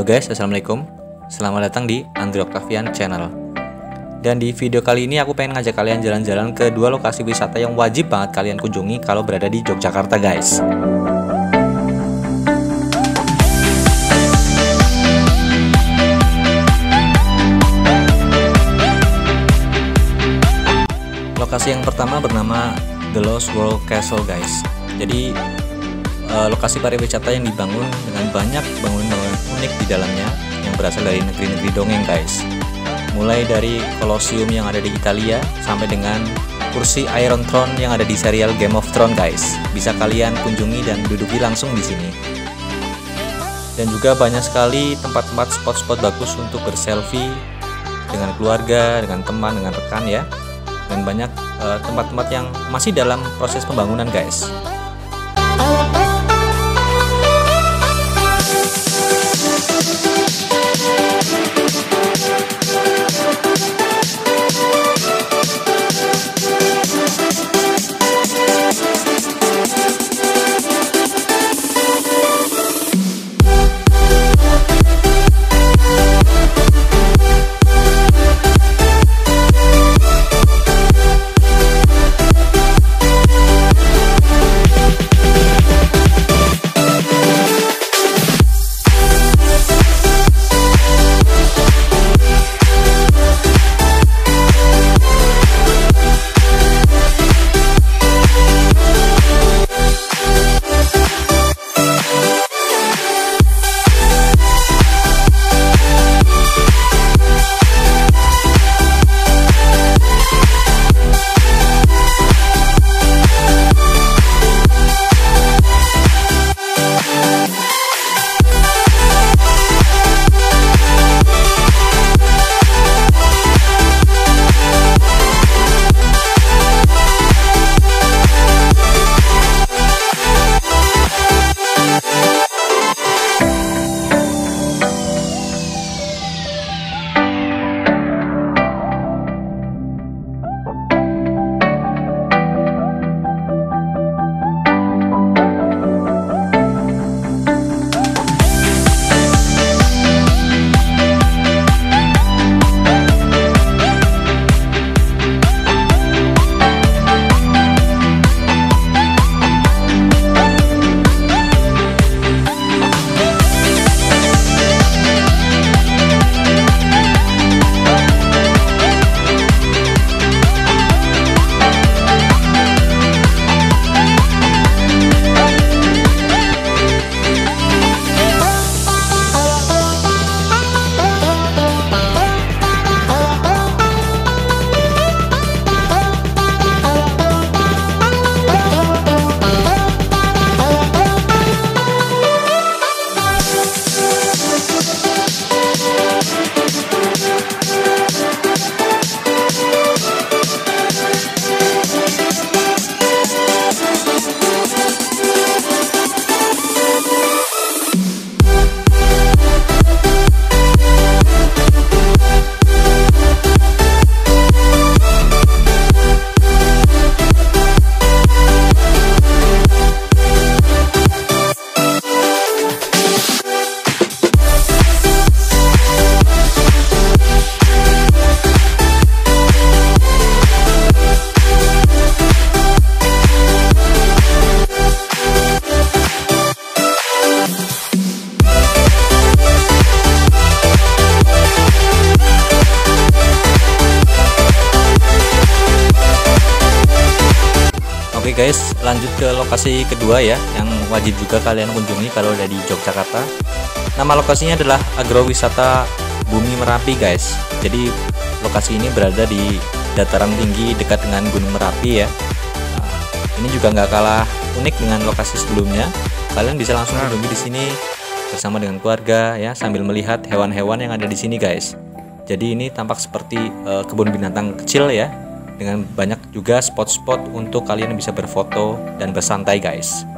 guys, assalamualaikum. Selamat datang di Andri Octavian Channel. Dan di video kali ini aku pengen ngajak kalian jalan-jalan ke dua lokasi wisata yang wajib banget kalian kunjungi kalau berada di Yogyakarta guys. Lokasi yang pertama bernama The Lost World Castle guys. Jadi lokasi pariwisata yang dibangun dengan banyak bangunan-bangunan unik di dalamnya yang berasal dari negeri-negeri dongeng guys. Mulai dari Colosseum yang ada di Italia sampai dengan kursi Iron Throne yang ada di serial Game of Thrones guys. Bisa kalian kunjungi dan duduki langsung di sini. Dan juga banyak sekali tempat-tempat spot-spot bagus untuk berselfie dengan keluarga, dengan teman, dengan rekan ya. Dan banyak tempat-tempat yang masih dalam proses pembangunan guys. Oke guys, lanjut ke lokasi kedua ya, yang wajib juga kalian kunjungi kalau udah di Yogyakarta. Nama lokasinya adalah Agrowisata Bumi Merapi guys. Jadi lokasi ini berada di dataran tinggi dekat dengan Gunung Merapi ya. Nah, ini juga nggak kalah unik dengan lokasi sebelumnya. Kalian bisa langsung kunjungi di sini bersama dengan keluarga ya, sambil melihat hewan-hewan yang ada di sini guys. Jadi ini tampak seperti kebun binatang kecil ya, dengan banyak juga spot-spot untuk kalian bisa berfoto dan bersantai guys.